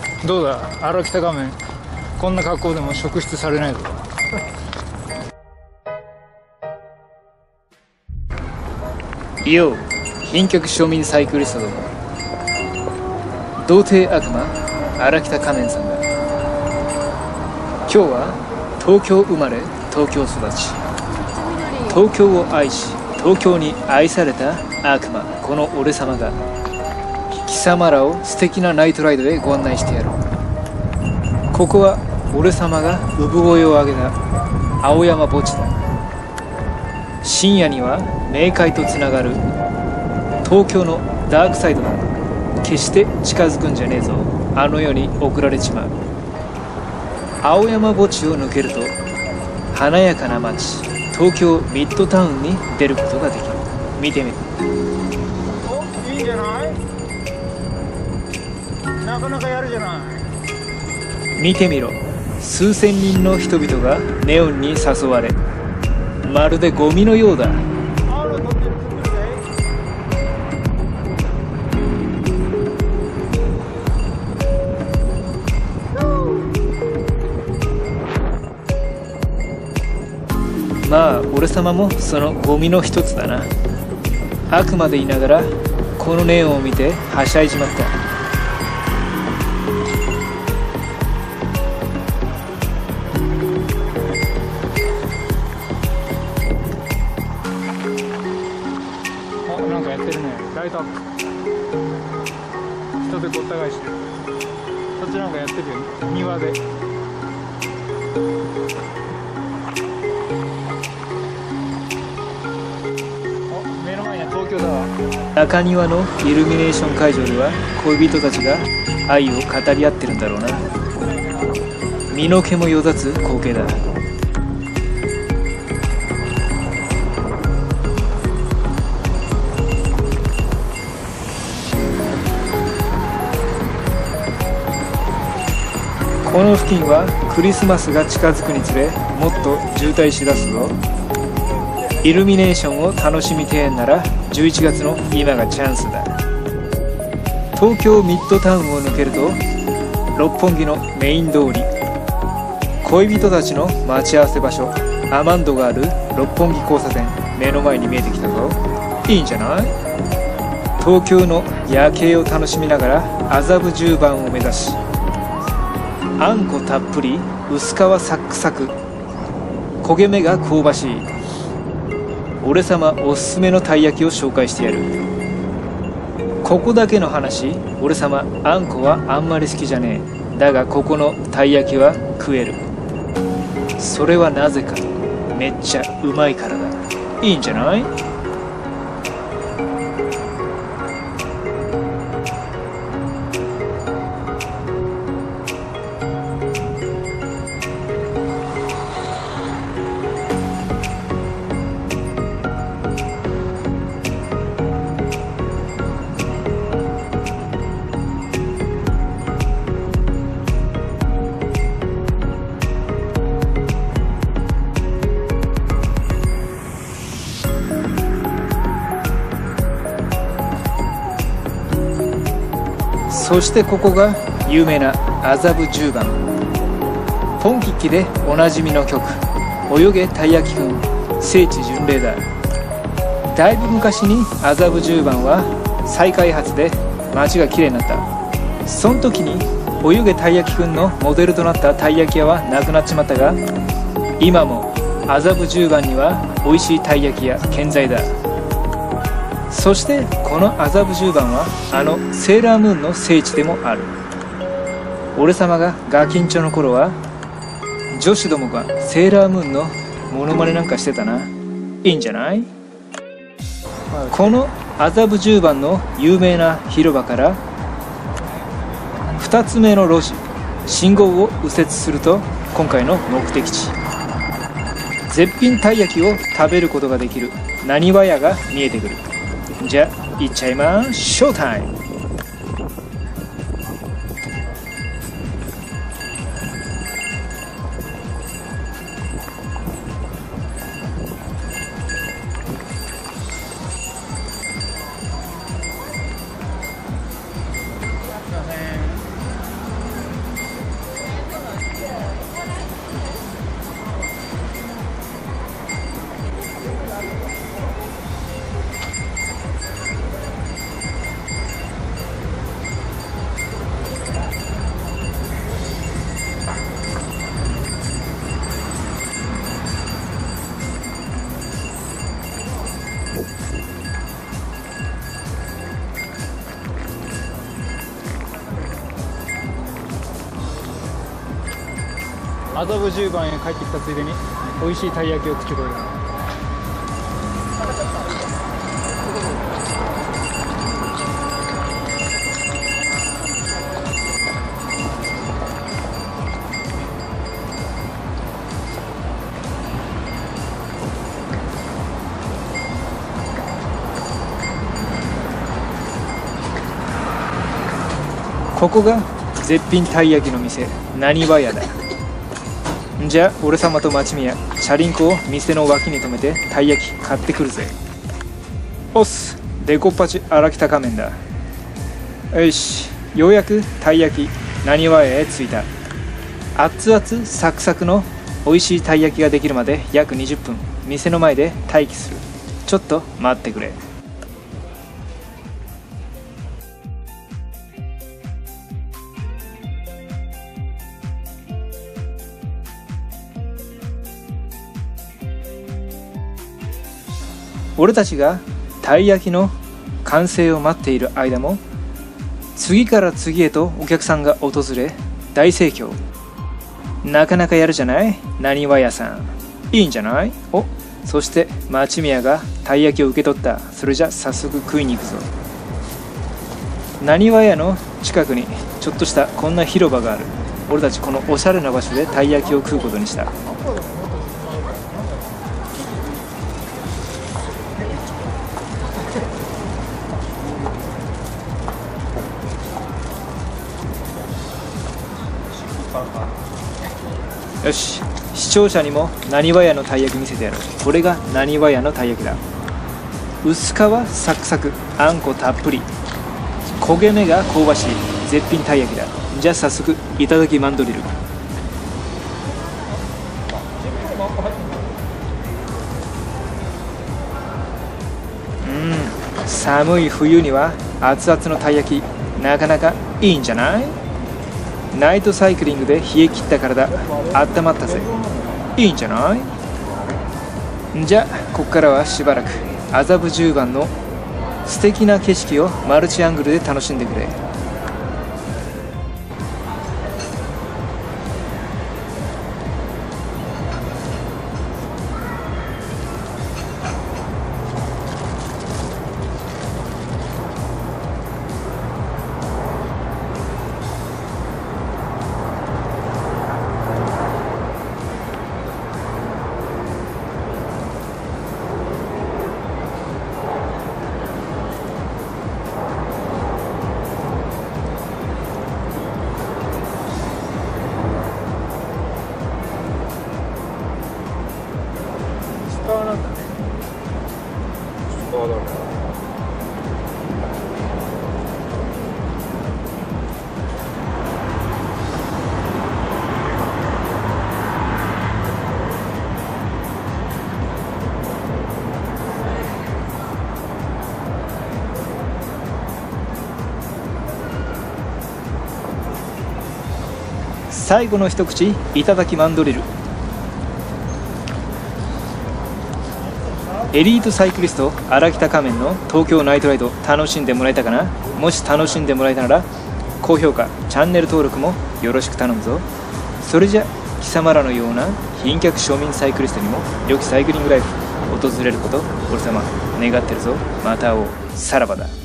どうだ荒北仮面、こんな格好でも職質されないぞ。 よう貧客庶民サイクリストども、童貞悪魔荒北仮面さんが、今日は東京生まれ東京育ち、東京を愛し東京に愛された悪魔この俺様が貴様らを素敵なナイトライドへご案内してやろう。ここは俺様が産声を上げた青山墓地だ。深夜には冥界とつながる東京のダークサイドだ。決して近づくんじゃねえぞ、あの世に送られちまう。青山墓地を抜けると華やかな街東京ミッドタウンに出ることができる。見てみる。 いいんじゃない、なかなかやるじゃない。 見てみろ、数千人の人々がネオンに誘われ、まるでゴミのようだ。まあ俺様もそのゴミの一つだな。あくまでいながらこのネオンを見てはしゃいじまった。 なんかやってるね、ライトアップ、人でごった返してる。そっちなんかやってるよ、庭で。目の前には東京だわ。 中庭のイルミネーション会場では恋人たちが愛を語り合ってるんだろうな。身の毛もよだつ光景だ。この付近はクリスマスが近づくにつれもっと渋滞しだすぞ。イルミネーションを楽しみてえんなら11月の今がチャンスだ。東京ミッドタウンを抜けると六本木のメイン通り、恋人たちの待ち合わせ場所アマンドがある六本木交差点、目の前に見えてきたぞ。いいんじゃない。東京の夜景を楽しみながら麻布十番を目指し、あんこたっぷり薄皮サックサク、焦げ目が香ばしい俺様おすすめのたい焼きを紹介してやる。ここだけの話、俺様あんこはあんまり好きじゃねえ。だがここのたい焼きは食える。それはなぜか、めっちゃうまいからだ。いいんじゃない。そしてここが有名な麻布十番。ポンキッキでおなじみの曲「泳げたい焼きくん」聖地巡礼だ。だいぶ昔に麻布十番は再開発で街がきれいになった。その時に泳げたい焼きくんのモデルとなったたい焼き屋はなくなっちまったが、今も麻布十番には美味しいたい焼き屋健在だ。そしてこの麻布十番はあのセーラームーンの聖地でもある。俺様がガキンチョの頃は女子どもがセーラームーンのモノマネなんかしてたな。いいんじゃない。この麻布十番の有名な広場から2つ目の路地、信号を右折すると今回の目的地、絶品たい焼きを食べることができるなにわ屋が見えてくる。じゃあ行っちゃいましょうタイム。 麻布十番へ帰ってきたついでに美味しいたい焼きを作ろうよ。 ここが絶品たい焼きの店、なにわ屋だ。じゃあ俺様と町宮、チャリンコを店の脇に止めてたい焼き買ってくるぜ。おっす、デコッパチ荒北仮面だ。よし、ようやくたい焼きなにわ屋へ着いた。熱々サクサクの美味しいたい焼きができるまで約20分店の前で待機する。ちょっと待ってくれ。俺たちがたい焼きの完成を待っている間も次から次へとお客さんが訪れ大盛況。なかなかやるじゃない、なにわ屋さん。いいんじゃない？お、そして町宮がたい焼きを受け取った。それじゃ早速食いに行くぞ。なにわ屋の近くにちょっとしたこんな広場がある。俺たちこのおしゃれな場所でたい焼きを食うことにした。よし、視聴者にもなにわ屋のたい焼き見せてやる。これがなにわ屋のたい焼きだ。薄皮サクサク、あんこたっぷり、焦げ目が香ばしい絶品たい焼きだ。じゃあ早速いただきマンドリル。寒い冬には熱々のたい焼きなかなかいいんじゃない？ナイトサイクリングで冷え切った体温まったぜ。いいんじゃない？じゃあここからはしばらく麻布十番の素敵な景色をマルチアングルで楽しんでくれ。最後の一口いただきマンドリル。エリートサイクリスト荒北仮面の東京ナイトライド楽しんでもらえたかな？もし楽しんでもらえたなら高評価チャンネル登録もよろしく頼むぞ。それじゃ貴様らのような貧脚庶民サイクリストにも良きサイクリングライフ訪れること俺様願ってるぞ。また会おう。さらばだ。